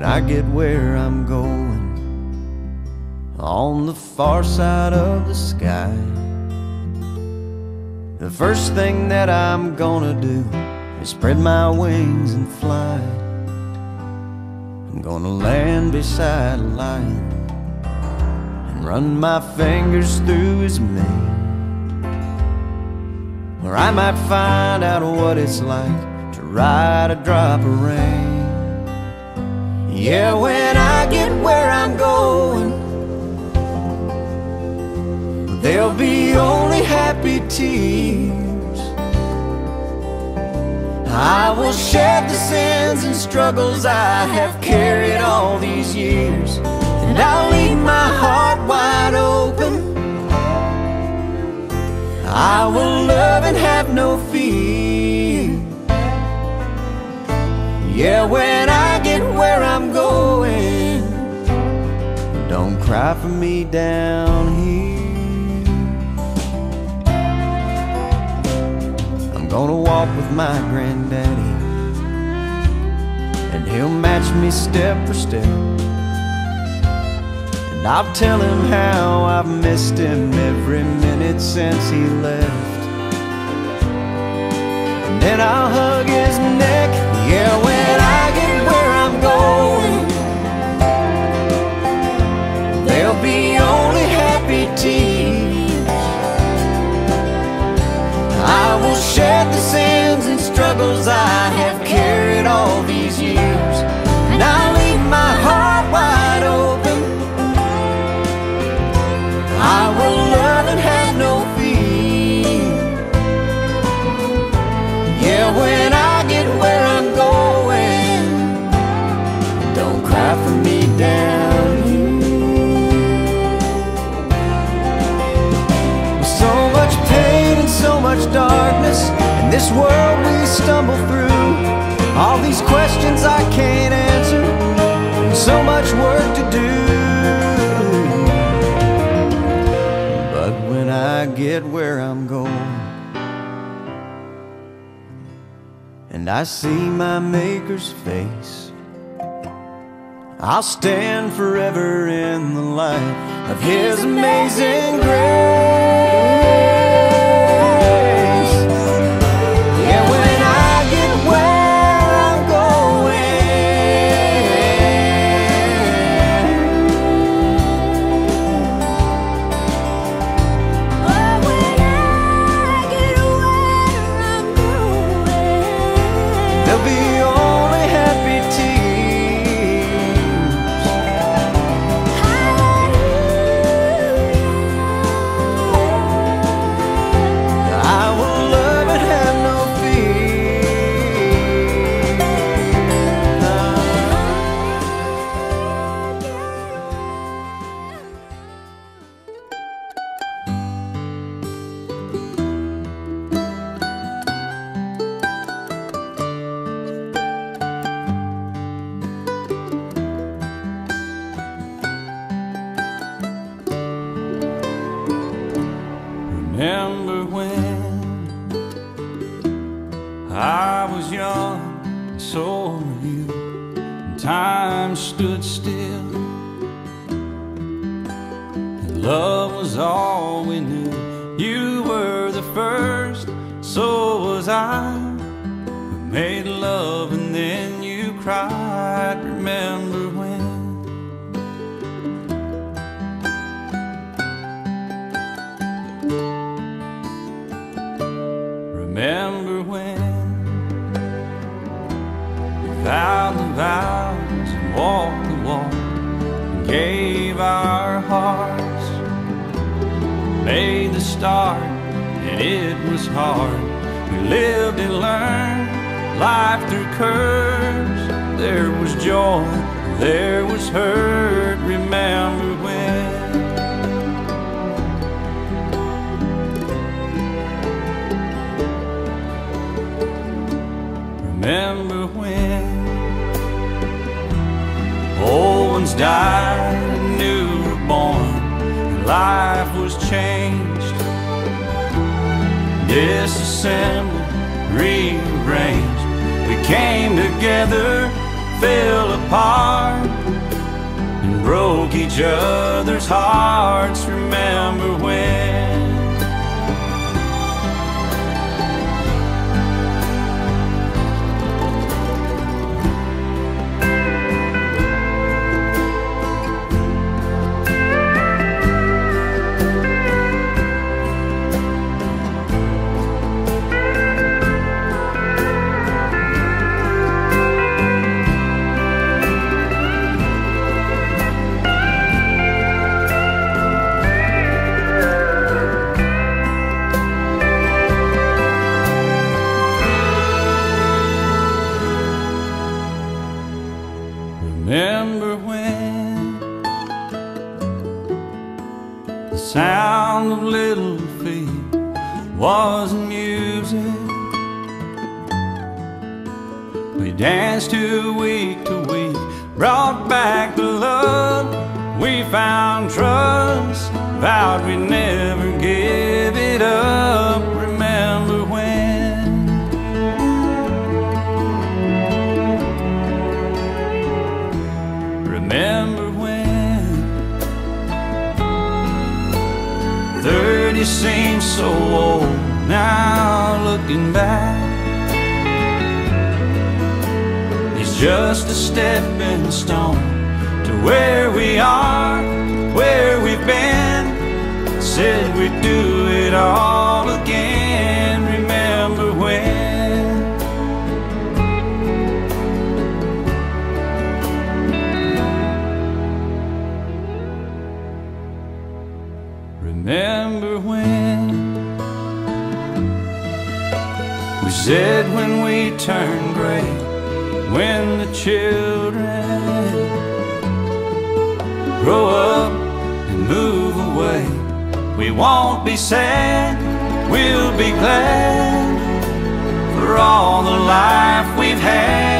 I get where I'm going, on the far side of the sky, the first thing that I'm gonna do is spread my wings and fly. I'm gonna land beside a lion and run my fingers through his mane, where I might find out what it's like to ride a drop of rain. Yeah, when I get where I'm going, there'll be only happy tears. I will shed the sins and struggles I have carried all these years, and I'll leave my heart wide open. I will love and have no fear. Yeah, when I get where I'm going, don't cry for me down here. I'm gonna walk with my granddaddy, and he'll match me step for step, and I'll tell him how I've missed him every minute since he left. And then I'll hug his neck. Yeah, when I get where I'm going, there'll be only happy tears. I will shed the sins and struggles I have carried all these years, and I'll leave my heart wide open. I will love and have no fear. Yeah, when I get where I'm going, don't cry for me down here. With so much pain and so much darkness in this world we stumble through, all these questions I can't answer, and so much work to do. But when I get where I'm going, and I see my Maker's face, I'll stand forever in the light of His amazing grace. Yeah, when I get where I'm going, oh, when I get where I'm going, there'll be only happy tears. I will love and have no Remember when I was young, and so were you, and time stood still, and love was all we knew. You were the first, so was I. We made love and then you cried. Remember when? Remember when we vowed the vows and walked the walk and gave our hearts, made the start, and it was hard. We lived and learned life through curves. There was joy, there was hurt. Remember when? Remember when old ones died and new were born, and life was changed, disassembled, rearranged. We came together, fell apart. broke each other's hearts. Remember when? Remember when the sound of little feet wasn't music? We danced to week, brought back the love. We found trust, vowed we'd never give it up. Remember when? Remember when 30 seems so old now, looking back. It's just a stepping stone to where we are, where we've been. Said we'd do it all again. Remember when? Remember when we said when we turn gray, when the children grow up and move away, we won't be sad, we'll be glad for all the life we've had.